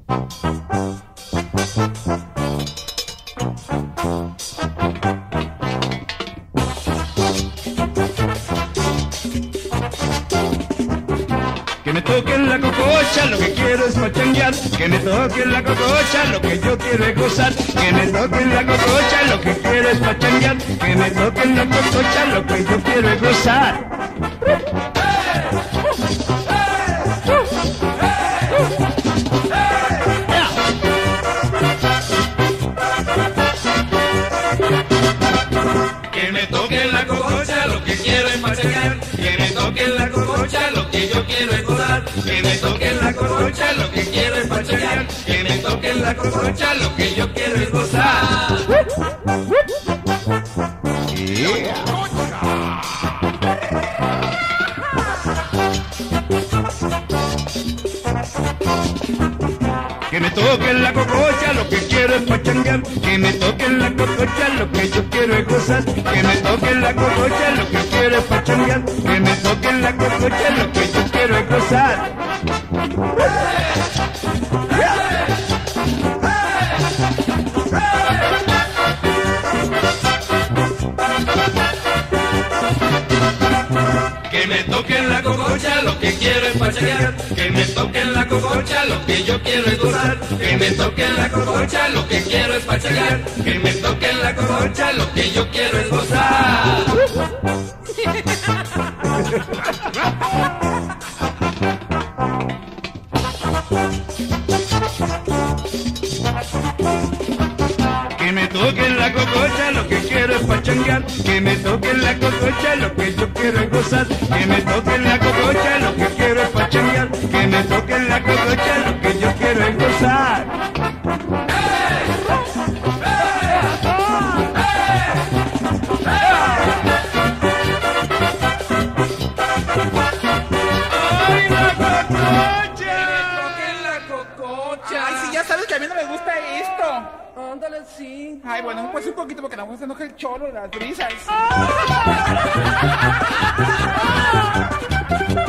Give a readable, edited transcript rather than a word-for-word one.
Que me toquen la cococha, lo que quiero es pachanguear. Que me toquen la cococha, lo que yo quiero es gozar. Que me toquen la cococha, lo que quiero es pachanguear. Que me toquen la cococha, lo que yo quiero es gozar. Que me toquen la cococha, lo que quiero es pachanguear. Que me toquen la cococha, lo que yo quiero es gozar. Que me toquen la cococha, lo que quiero es pachanguear. Que me toquen la cococha, lo que yo quiero es gozar. Que me toquen la cococha, lo que quiero es pachanguear. Que me toquen la cococha, lo que yo quiero es gozar. Que me toquen la cococha, lo que quiero es pachanguear. Que me toquen la cococha, lo que yo quiero es gozar. Que me toquen la cococha, lo que quiero es pachanguear. Que me toquen la cococha, lo que yo quiero es gozar. Que me toquen la cococha, lo que quiero es pachanguear. Que me toquen la cococha, lo que yo quiero es gozar. Que me toquen la cococha, lo que quiero es pachanguear. Que me toquen la cococha, lo que yo quiero es gozar. Que me toquen la cococha, lo que quiero es pachanguear. Que me toquen la cococha, lo que yo quiero es gozar. ¡Ay, la cococha! ¡Toquen la cococha! Ay, sí, ya sabes que a mí no me gusta esto. Ándale, sí. Ay, bueno, pues un poquito porque no se enoja el cholo de las brisas.